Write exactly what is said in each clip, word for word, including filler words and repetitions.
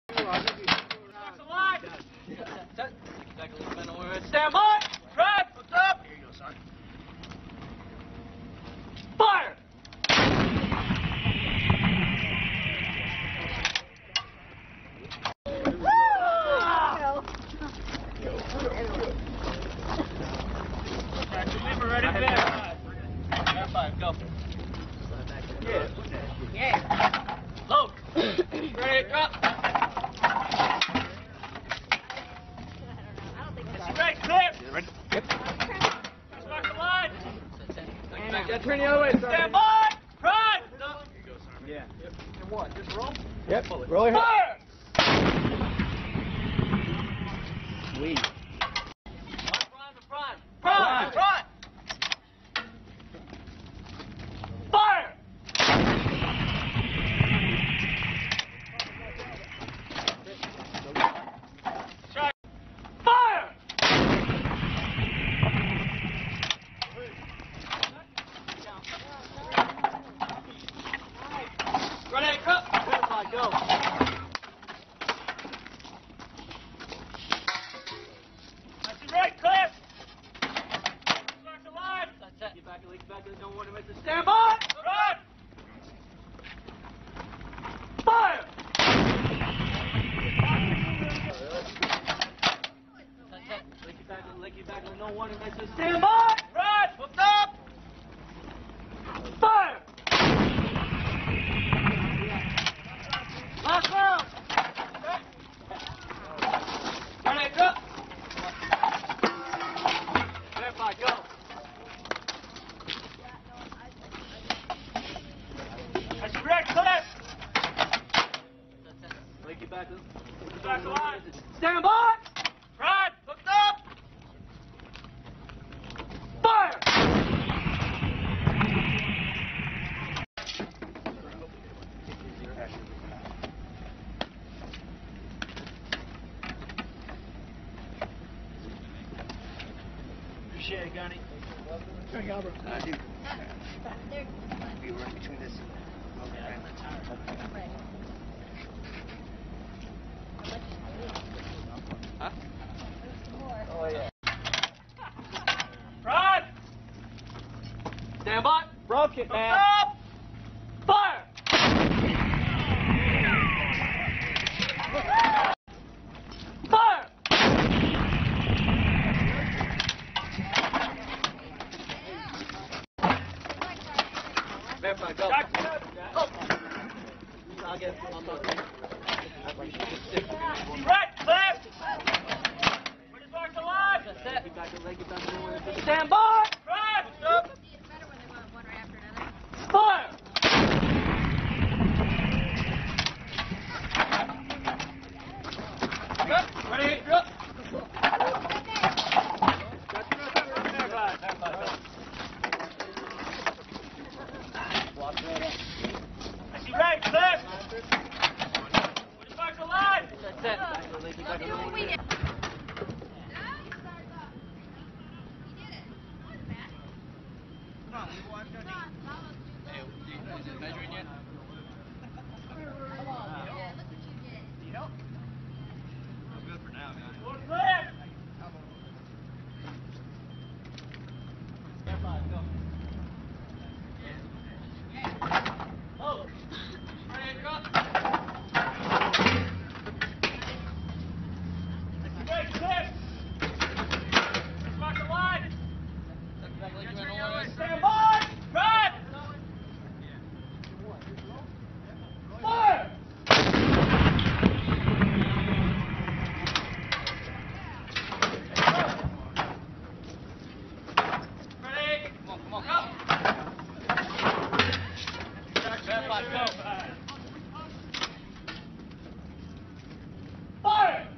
Stand by! Right! What's up? Here you go, son. Fire! We're ready to verify. Five, go. Yeah. Yeah. Load. Ready, drop. Ready, clear. Ready? Yep. Start the line. Yeah, turn the other way. Stand by. Right. Stop. Here you go, Sergeant. Yeah. Yep. And what? Just roll? Yep. Roll your head. Fire! Sweet. Prime to prime. Prime. Prime. Fire! Shot. Fire! Ready, go. Verify, go. That's it, right, clear. Start the line. That's it. Get back, leak back, don't want to miss it. Stand by. Run. Fire! That's it. Lick it back, lick it back, no one to miss it. Stand by. Run. What's up? Fire! Last round. Ready, go. Verify, go. That's correct, clear. Lick it back, back the line. Stand by. Right, look up. Fire! Appreciate it, Gunny. There you go, bro. I do. Be right between this. Huh? Oh, yeah. Run! Stand by. Broke it, man. Up! Fire! Fire! Verify, go. Oh. I'll get it. I'll talk to you. Right, clear. We're just mark the line. That's it. Stand by. Right. Up. Fire. Good. Ready, go. I see right, clear. We just mark the line. That's it. We did. Hey, is it measuring yet? Need help? I'm good for now, guys. We're clear. Stand by, go. Oh, ready, go. Great, clear. Let's mark the line. Stand by. Right. Fire. Ready? Come on, come on, go. Verify, go. Fire!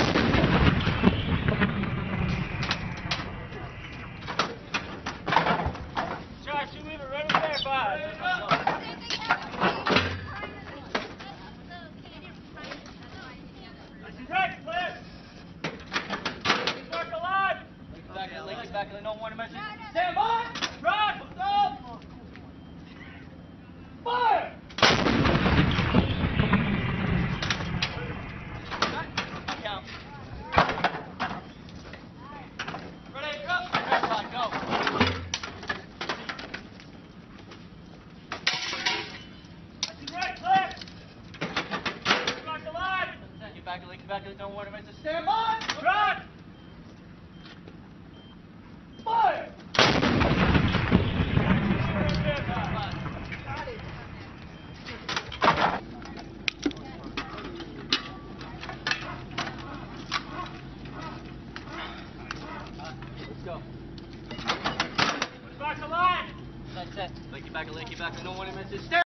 Josh, you leave it ready to verify. That's right, clear. Start the line. Back in, link it back in, no one to mention. Stand by. Run. Stop. Fire! back to the don't warning message. Stand by! Run! Fire! Let's go. Mark the line! That's it. Lake you back, lake you back, no warning message. Stand